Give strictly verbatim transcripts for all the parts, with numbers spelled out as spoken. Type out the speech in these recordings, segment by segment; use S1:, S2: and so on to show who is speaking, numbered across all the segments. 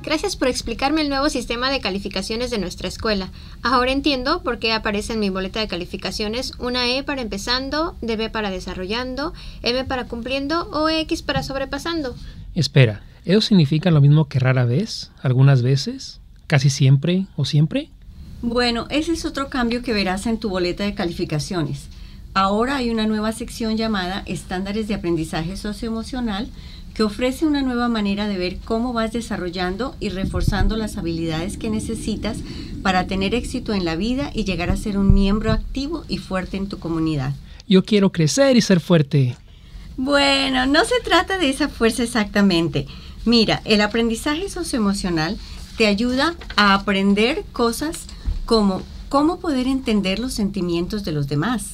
S1: Gracias por explicarme el nuevo sistema de calificaciones de nuestra escuela. Ahora entiendo por qué aparece en mi boleta de calificaciones una E para empezando, D B para desarrollando, M para cumpliendo o X para sobrepasando.
S2: Espera, ¿eso significa lo mismo que rara vez, algunas veces, casi siempre o siempre?
S3: Bueno, ese es otro cambio que verás en tu boleta de calificaciones. Ahora hay una nueva sección llamada Estándares de Aprendizaje Socioemocional que ofrece una nueva manera de ver cómo vas desarrollando y reforzando las habilidades que necesitas para tener éxito en la vida y llegar a ser un miembro activo y fuerte en tu comunidad.
S2: Yo quiero crecer y ser fuerte.
S3: Bueno, no se trata de esa fuerza exactamente. Mira, el aprendizaje socioemocional te ayuda a aprender cosas como cómo poder entender los sentimientos de los demás.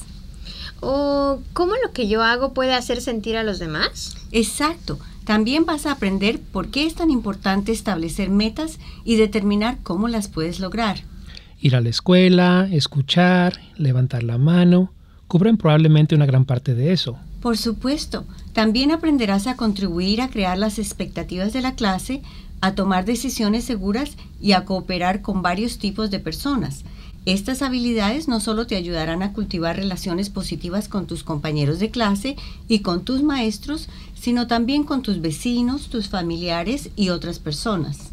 S1: ¿O cómo lo que yo hago puede hacer sentir a los demás?
S3: Exacto. También vas a aprender por qué es tan importante establecer metas y determinar cómo las puedes lograr.
S2: Ir a la escuela, escuchar, levantar la mano, cubren probablemente una gran parte de eso.
S3: Por supuesto. También aprenderás a contribuir a crear las expectativas de la clase, a tomar decisiones seguras y a cooperar con varios tipos de personas. Estas habilidades no solo te ayudarán a cultivar relaciones positivas con tus compañeros de clase y con tus maestros, sino también con tus vecinos, tus familiares y otras personas.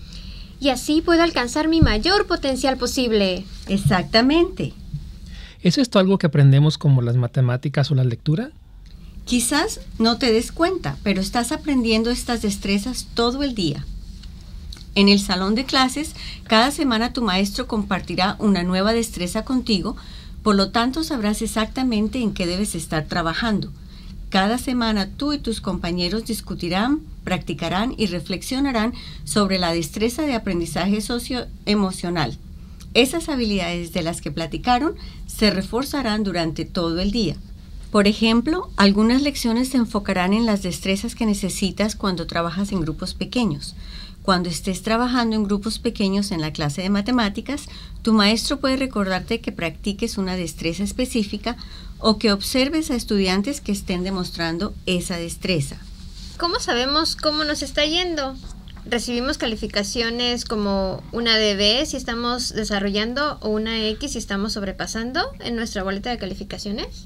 S1: Y así puedo alcanzar mi mayor potencial posible.
S3: Exactamente.
S2: ¿Es esto algo que aprendemos como las matemáticas o la lectura?
S3: Quizás no te des cuenta, pero estás aprendiendo estas destrezas todo el día. En el salón de clases, cada semana tu maestro compartirá una nueva destreza contigo, por lo tanto sabrás exactamente en qué debes estar trabajando. Cada semana tú y tus compañeros discutirán, practicarán y reflexionarán sobre la destreza de aprendizaje socioemocional. Esas habilidades de las que platicaron se reforzarán durante todo el día. Por ejemplo, algunas lecciones se enfocarán en las destrezas que necesitas cuando trabajas en grupos pequeños. Cuando estés trabajando en grupos pequeños en la clase de matemáticas, tu maestro puede recordarte que practiques una destreza específica o que observes a estudiantes que estén demostrando esa destreza.
S1: ¿Cómo sabemos cómo nos está yendo? ¿Recibimos calificaciones como una D B si estamos desarrollando o una X si estamos sobrepasando en nuestra boleta de calificaciones?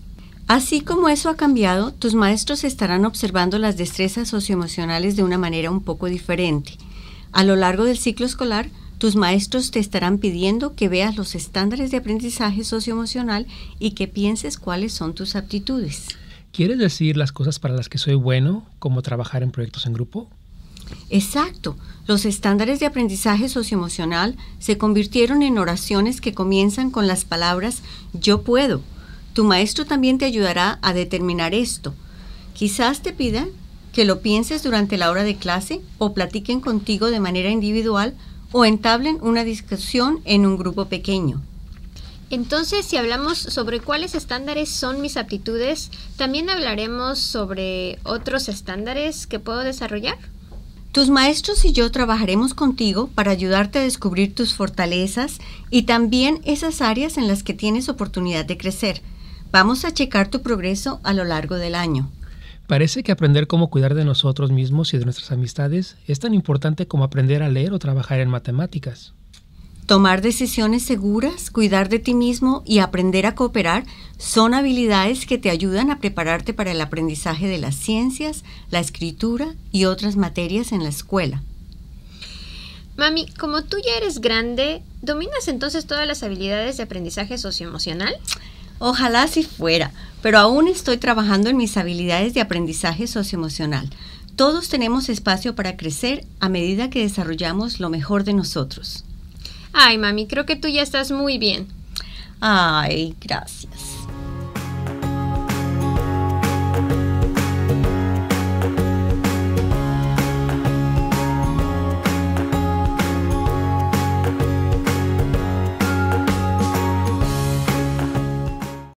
S3: Así como eso ha cambiado, tus maestros estarán observando las destrezas socioemocionales de una manera un poco diferente. A lo largo del ciclo escolar, tus maestros te estarán pidiendo que veas los estándares de aprendizaje socioemocional y que pienses cuáles son tus aptitudes.
S2: ¿Quieres decir las cosas para las que soy bueno, como trabajar en proyectos en grupo?
S3: Exacto. Los estándares de aprendizaje socioemocional se convirtieron en oraciones que comienzan con las palabras «yo puedo». Tu maestro también te ayudará a determinar esto. Quizás te pidan que lo pienses durante la hora de clase o platiquen contigo de manera individual o entablen una discusión en un grupo pequeño.
S1: Entonces, si hablamos sobre cuáles estándares son mis aptitudes, ¿también hablaremos sobre otros estándares que puedo desarrollar?
S3: Tus maestros y yo trabajaremos contigo para ayudarte a descubrir tus fortalezas y también esas áreas en las que tienes oportunidad de crecer. Vamos a checar tu progreso a lo largo del año.
S2: Parece que aprender cómo cuidar de nosotros mismos y de nuestras amistades es tan importante como aprender a leer o trabajar en matemáticas.
S3: Tomar decisiones seguras, cuidar de ti mismo y aprender a cooperar son habilidades que te ayudan a prepararte para el aprendizaje de las ciencias, la escritura y otras materias en la escuela.
S1: Mami, como tú ya eres grande, ¿dominas entonces todas las habilidades de aprendizaje socioemocional?
S3: Ojalá así fuera, pero aún estoy trabajando en mis habilidades de aprendizaje socioemocional. Todos tenemos espacio para crecer a medida que desarrollamos lo mejor de nosotros.
S1: Ay, mami, creo que tú ya estás muy bien.
S3: Ay, gracias.